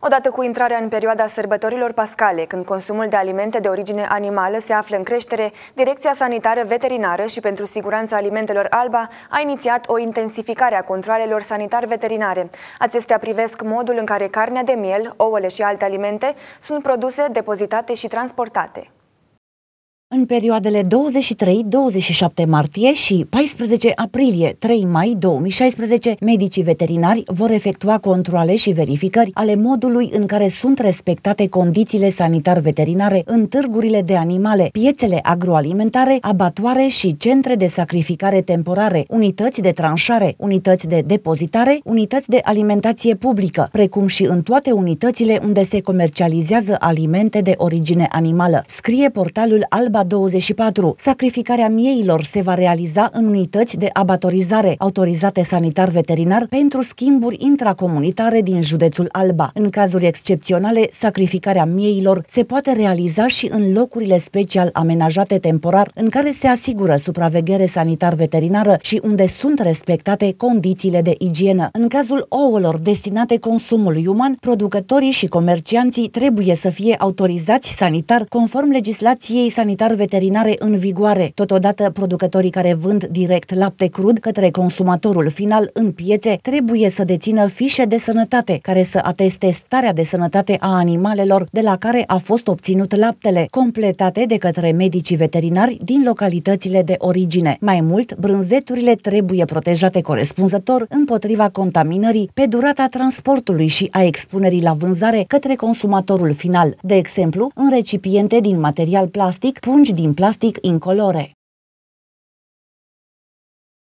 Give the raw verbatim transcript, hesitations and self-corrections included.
Odată cu intrarea în perioada sărbătorilor pascale, când consumul de alimente de origine animală se află în creștere, Direcția Sanitară Veterinară și pentru Siguranța Alimentelor Alba a inițiat o intensificare a controalelor sanitar-veterinare. Acestea privesc modul în care carnea de miel, ouăle și alte alimente sunt produse, depozitate și transportate. În perioadele douăzeci și trei douăzeci și șapte martie și paisprezece aprilie trei mai două mii șaisprezece, medicii veterinari vor efectua controale și verificări ale modului în care sunt respectate condițiile sanitar-veterinare în târgurile de animale, piețele agroalimentare, abatoare și centre de sacrificare temporare, unități de tranșare, unități de depozitare, unități de alimentație publică, precum și în toate unitățile unde se comercializează alimente de origine animală, scrie portalul Alba douăzeci și patru. Sacrificarea mieilor se va realiza în unități de abatorizare autorizate sanitar-veterinar pentru schimburi intracomunitare din județul Alba. În cazuri excepționale, sacrificarea mieilor se poate realiza și în locurile special amenajate temporar, în care se asigură supraveghere sanitar-veterinară și unde sunt respectate condițiile de igienă. În cazul ouălor destinate consumului uman, producătorii și comercianții trebuie să fie autorizați sanitar conform legislației sanitar-veterinare în vigoare. Totodată, producătorii care vând direct lapte crud către consumatorul final în piețe trebuie să dețină fișe de sănătate care să ateste starea de sănătate a animalelor de la care a fost obținut laptele, completate de către medicii veterinari din localitățile de origine. Mai mult, brânzeturile trebuie protejate corespunzător împotriva contaminării pe durata transportului și a expunerii la vânzare către consumatorul final, de exemplu, în recipiente din material plastic, pungi din plastic incolore.